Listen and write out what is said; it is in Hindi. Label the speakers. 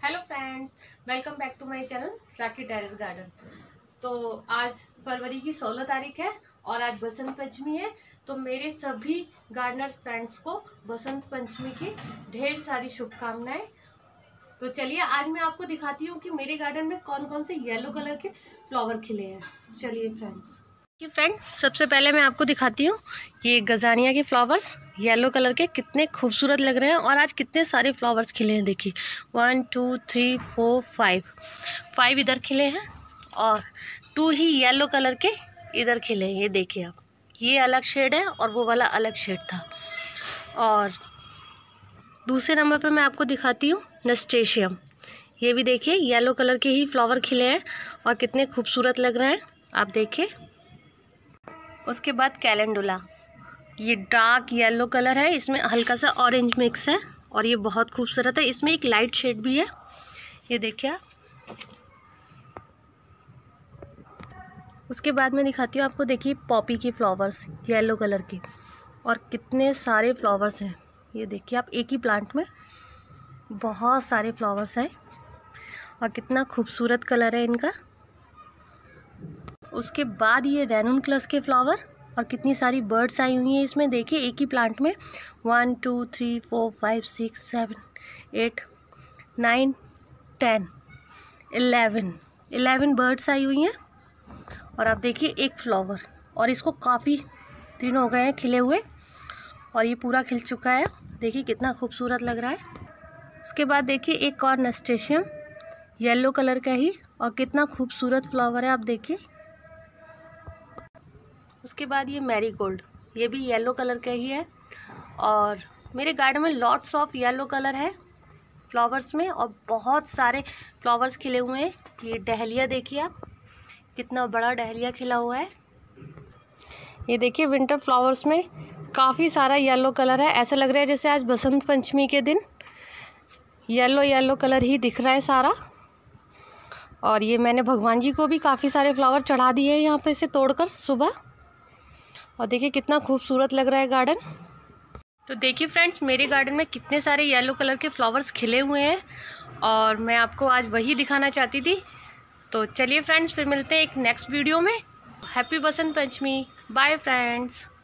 Speaker 1: Hello friends, welcome back to my channel Rakhi Terrace Garden. तो आज फरवरी की 16 तारीख है और आज बसंत पंचमी है। तो मेरे सभी गार्डनर फ्रेंड्स को बसंत पंचमी की ढेर सारी शुभकामनाएं। तो चलिए आज मैं आपको दिखाती हूँ कि मेरे गार्डन में कौन कौन से येलो कलर के फ्लावर खिले हैं। चलिए फ्रेंड्स, सबसे पहले मैं आपको दिखाती हूँ ये गजानिया के फ्लावर्स येलो कलर के कितने खूबसूरत लग रहे हैं और आज कितने सारे फ्लावर्स खिले हैं। देखिए 1 2 3 4 5 इधर खिले हैं और 2 ही येलो कलर के इधर खिले हैं। ये देखिए आप, ये अलग शेड है और वो वाला अलग शेड था। और दूसरे नंबर पर मैं आपको दिखाती हूँ नस्टेशियम। ये भी देखिए येलो कलर के ही फ्लावर खिले हैं और कितने खूबसूरत लग रहे हैं, आप देखिए। उसके बाद कैलेंडुला, ये डार्क येलो कलर है, इसमें हल्का सा ऑरेंज मिक्स है और ये बहुत खूबसूरत है। इसमें एक लाइट शेड भी है, ये देखिए आप। उसके बाद मैं दिखाती हूँ आपको, देखिए पॉपी के फ्लावर्स येलो कलर के और कितने सारे फ्लावर्स हैं। ये देखिए आप, एक ही प्लांट में बहुत सारे फ्लावर्स हैं और कितना खूबसूरत कलर है इनका। उसके बाद ये रेनुनक्लस के फ्लावर और कितनी सारी बर्ड्स आई हुई हैं इसमें। देखिए एक ही प्लांट में 1 2 3 4 5 6 7 8 9 10 11 बर्ड्स आई हुई हैं। और आप देखिए एक फ्लावर, और इसको काफ़ी दिन हो गए हैं खिले हुए और ये पूरा खिल चुका है। देखिए कितना खूबसूरत लग रहा है। उसके बाद देखिए एक और नस्टेशियम येलो कलर का ही और कितना खूबसूरत फ्लावर है, आप देखिए। उसके बाद ये मैरीगोल्ड, ये भी येलो कलर का ही है और मेरे गार्डन में लॉट्स ऑफ येलो कलर है फ्लावर्स में और बहुत सारे फ्लावर्स खिले हुए हैं। ये डहलिया देखिए आप, कितना बड़ा डहलिया खिला हुआ है। ये देखिए विंटर फ्लावर्स में काफ़ी सारा येलो कलर है। ऐसा लग रहा है जैसे आज बसंत पंचमी के दिन येलो कलर ही दिख रहा है सारा। और ये मैंने भगवान जी को भी काफ़ी सारे फ्लावर चढ़ा दिए हैं यहाँ पे से तोड़कर सुबह। और देखिए कितना खूबसूरत लग रहा है गार्डन। तो देखिए फ्रेंड्स, मेरे गार्डन में कितने सारे येलो कलर के फ्लावर्स खिले हुए हैं और मैं आपको आज वही दिखाना चाहती थी। तो चलिए फ्रेंड्स, फिर मिलते हैं एक नेक्स्ट वीडियो में। Happy Basant Panchami, bye friends.